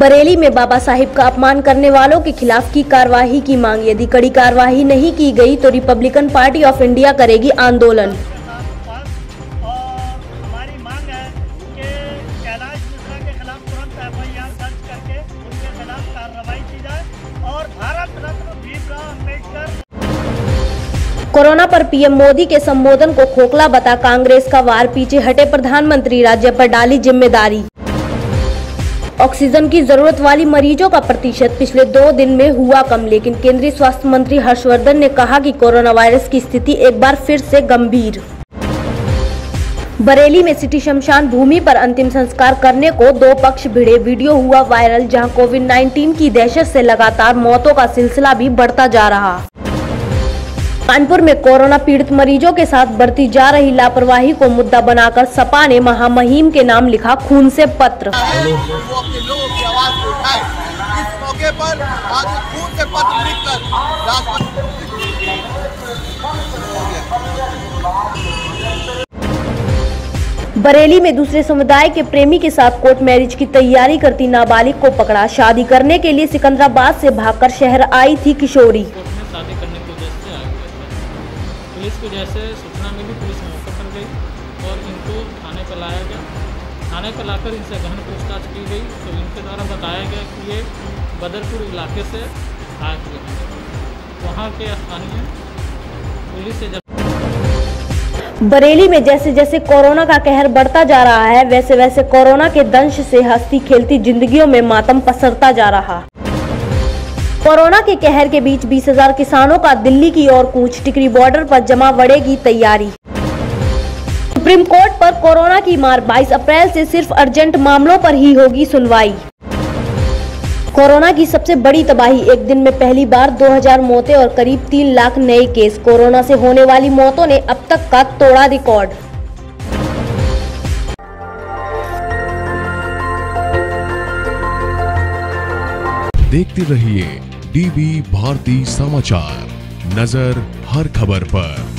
बरेली में बाबा साहिब का अपमान करने वालों के खिलाफ की कार्रवाई की मांग। यदि कड़ी कार्रवाई नहीं की गई तो रिपब्लिकन पार्टी ऑफ इंडिया करेगी आंदोलन। हमारी मांग है कि कैलाश मिश्रा के खिलाफ तुरंत FIR दर्ज करके उनके खिलाफ कार्रवाई की जाए और भारत रत्न भीमराव अम्बेडकर। कोरोना पर पीएम मोदी के संबोधन को खोखला बता कांग्रेस का वार, पीछे हटे प्रधानमंत्री, राज्य पर डाली जिम्मेदारी। ऑक्सीजन की जरूरत वाली मरीजों का प्रतिशत पिछले 2 दिन में हुआ कम, लेकिन केंद्रीय स्वास्थ्य मंत्री हर्षवर्धन ने कहा कि कोरोना वायरस की स्थिति एक बार फिर से गंभीर। बरेली में सिटी शमशान भूमि पर अंतिम संस्कार करने को 2 पक्ष भिड़े, वीडियो हुआ वायरल जहां कोविड-19 की दहशत से लगातार मौतों का सिलसिला भी बढ़ता जा रहा। कानपुर में कोरोना पीड़ित मरीजों के साथ बरती जा रही लापरवाही को मुद्दा बनाकर सपा ने महामहिम के नाम लिखा खून से पत्र। लोगों की आवाज को उठाए। इस मौके पर आज खून से पत्र लिखकर बरेली में दूसरे समुदाय के प्रेमी के साथ कोर्ट मैरिज की तैयारी करती नाबालिग को पकड़ा। शादी करने के लिए सिकंदराबाद से भागकर शहर आई थी किशोरी। शादी करने की वजह से आ गया। पुलिस को जैसे सूचना मिली, पुलिस मौके पर गई और इनको थाने पर लाया गया। थाने पर लाकर इनसे गहन पूछताछ की गई तो इनके द्वारा बताया गया कि ये बदरपुर इलाके से आए थे। वहाँ के स्थानीय पुलिस से बरेली में जैसे जैसे कोरोना का कहर बढ़ता जा रहा है, वैसे वैसे कोरोना के दंश से हंसती खेलती जिंदगियों में मातम पसरता जा रहा। कोरोना के कहर के बीच 20,000 किसानों का दिल्ली की ओर कूच, टिकरी बॉर्डर पर जमावड़े की तैयारी। सुप्रीम कोर्ट पर कोरोना की मार, 22 अप्रैल से सिर्फ अर्जेंट मामलों पर ही होगी सुनवाई। कोरोना की सबसे बड़ी तबाही, एक दिन में पहली बार 2000 मौतें और करीब 3 लाख नए केस। कोरोना से होने वाली मौतों ने अब तक का तोड़ा रिकॉर्ड। देखते रहिए DB भारती समाचार, नजर हर खबर पर।